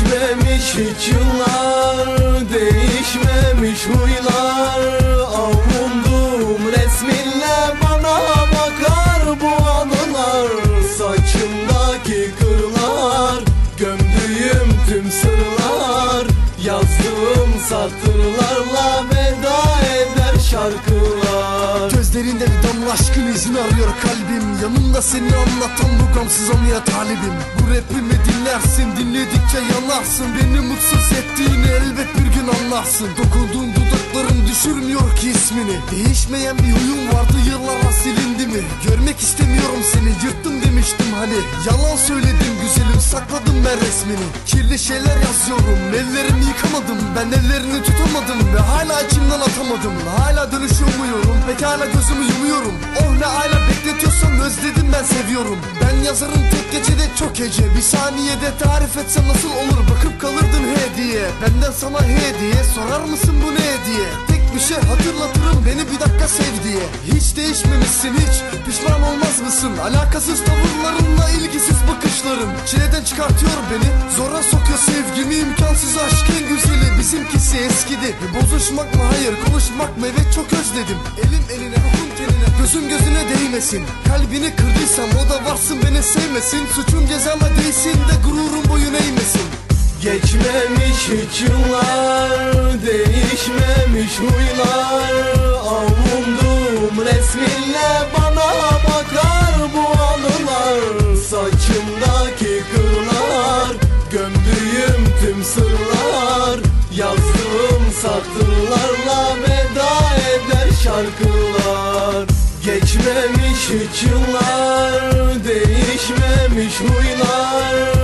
Geçmemiş hiç yıllar, değişmemiş huylar. Avundum resminle bana bakar bu anılar. Saçımdaki kırlar, gömdüğüm tüm sırlar. Yazdığım satırlarla veda eder şarkılar. Gözlerinde bir damla aşkın izini arıyor kalbim. Yanımda seni anlatan bu gamsız anıya talibim. Bu rapimi dinlersin, dinledikçe yanarsın. Beni mutsuz ettiğini elbet bir gün anlarsın. Dokunduğun dudaklarım düşürmüyor ki ismini. Değişmeyen bir huyum vardı, yıllarla silindi mi? Görmek istemiyorum seni, yırttım demiştim hani. Yalan söyledim güzelim, sakladım ben resmini. Kirli şeyler yazıyorum, ellerimi yıkamadım. Ben ellerini tutamadım ve hala içimden atamadım. Hala dönüşü umuyorum, pekala gözümü yumuyorum. Oh ne hala bekletiyorsan özledim, ben seviyorum. Ben yazarım tek gecede çok hece. Bir saniyede tarif etsem nasıl olur, bakıp kalırdın he diye. Benden sana he diye, sorar mısın bu ne diye. Tek bir şey hatırlatırım, beni bir dakika sev diye. Hiç değişmemişsin hiç, pişman olmaz mısın? Alakasız tavırlarınla ilgisiz bakışların çileden çıkartıyor beni, zora sokuyor sevgimi. İmkansız aşk en güzeli, bizimkisi eskidi. Bozuşmak mı hayır, konuşmak mı evet, çok özledim. Elim eline, ruhum tenine, gözüm gözüne değmesin. Kalbini kırdıysam o da varsın beni sevmesin. Suçum cezama değsin de gururum boyun eğmesin. Geçmemiş hiç yıllar, değişmemiş huylar. Avundum resminle bana bakar bu anılar. Saçımdaki kırlar, gömdüğüm tüm sırlar. Yazdığım satırlarla veda eder şarkılar. Geçmemiş hiç yıllar, değişmemiş huylar.